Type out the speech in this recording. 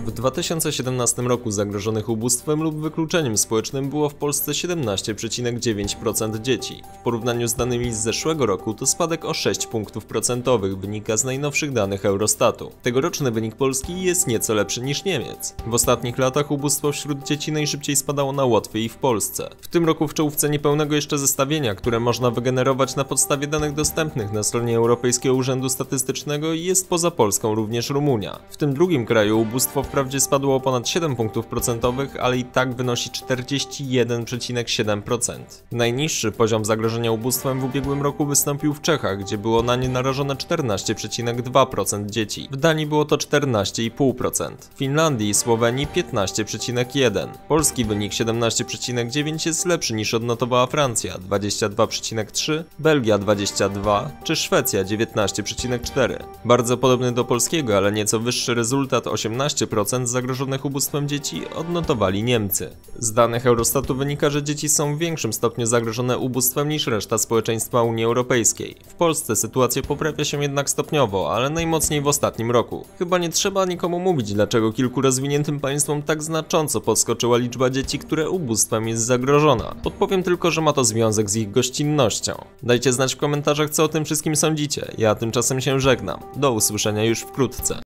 W 2017 roku zagrożonych ubóstwem lub wykluczeniem społecznym było w Polsce 17,9% dzieci. W porównaniu z danymi z zeszłego roku to spadek o 6 punktów procentowych wynika z najnowszych danych Eurostatu. Tegoroczny wynik Polski jest nieco lepszy niż Niemiec. W ostatnich latach ubóstwo wśród dzieci najszybciej spadało na Łotwie i w Polsce. W tym roku w czołówce niepełnego jeszcze zestawienia, które można wygenerować na podstawie danych dostępnych na stronie Europejskiego Urzędu Statystycznego, jest poza Polską również Rumunia. W tym drugim kraju ubóstwo wprawdzie spadło o ponad 7 punktów procentowych, ale i tak wynosi 41,7%. Najniższy poziom zagrożenia ubóstwem w ubiegłym roku wystąpił w Czechach, gdzie było na nie narażone 14,2% dzieci. W Danii było to 14,5%. W Finlandii i Słowenii 15,1%. Polski wynik 17,9% jest lepszy niż odnotowała Francja 22,3%, Belgia 22% czy Szwecja 19,4%. Bardzo podobny do polskiego, ale nieco wyższy rezultat 18% zagrożonych ubóstwem dzieci odnotowali Niemcy. Z danych Eurostatu wynika, że dzieci są w większym stopniu zagrożone ubóstwem niż reszta społeczeństwa Unii Europejskiej. W Polsce sytuacja poprawia się jednak stopniowo, ale najmocniej w ostatnim roku. Chyba nie trzeba nikomu mówić, dlaczego kilku rozwiniętym państwom tak znacząco podskoczyła liczba dzieci, które ubóstwem jest zagrożona. Podpowiem tylko, że ma to związek z ich gościnnością. Dajcie znać w komentarzach, co o tym wszystkim sądzicie. Ja tymczasem się żegnam. Do usłyszenia już wkrótce.